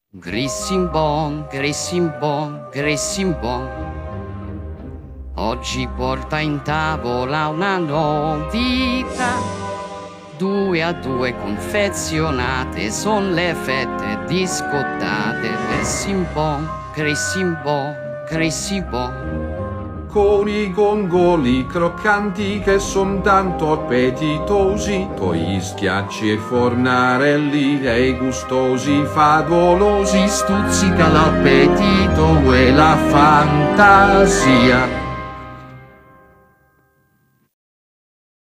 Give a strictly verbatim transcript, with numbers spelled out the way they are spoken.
Grissimbon, Grissimbon, Grissimbon, oggi porta in tavola una novità. Due a due confezionate son le fette discottate. Grissimbon, Grissimbon, Grissimbon, con i gongoli croccanti che son tanto appetitosi, con gli schiacci e i fornarelli e i gustosi favolosi, stuzzica l'appetito e la fantasia.